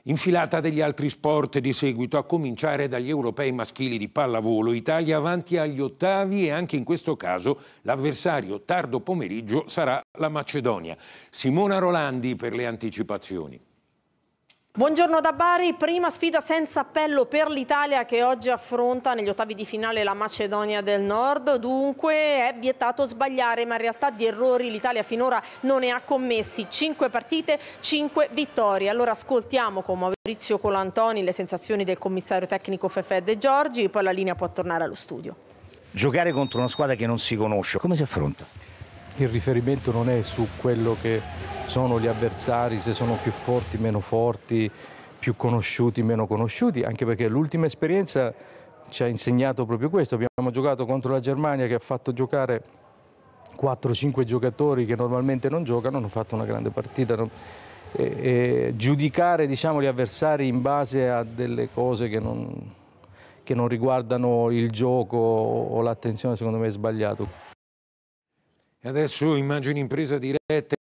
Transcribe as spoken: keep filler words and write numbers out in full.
Infilata degli altri sport di seguito, a cominciare dagli europei maschili di pallavolo. Italia avanti agli ottavi e anche in questo caso l'avversario tardo pomeriggio sarà la Macedonia. Simona Rolandi per le anticipazioni. Buongiorno da Bari, prima sfida senza appello per l'Italia che oggi affronta negli ottavi di finale la Macedonia del Nord. Dunque è vietato sbagliare, ma in realtà di errori l'Italia finora non ne ha commessi. Cinque partite, cinque vittorie. Allora ascoltiamo con Maurizio Colantoni le sensazioni del commissario tecnico Fefè De Giorgi, poi la linea può tornare allo studio. Giocare contro una squadra che non si conosce, come si affronta? Il riferimento non è su quello che sono gli avversari, se sono più forti, meno forti, più conosciuti, meno conosciuti, anche perché l'ultima esperienza ci ha insegnato proprio questo. Abbiamo giocato contro la Germania che ha fatto giocare quattro cinque giocatori che normalmente non giocano, hanno fatto una grande partita. E, e giudicare, diciamo, gli avversari in base a delle cose che non, che non riguardano il gioco o l'attenzione, secondo me è sbagliato. E adesso immagini in presa diretta.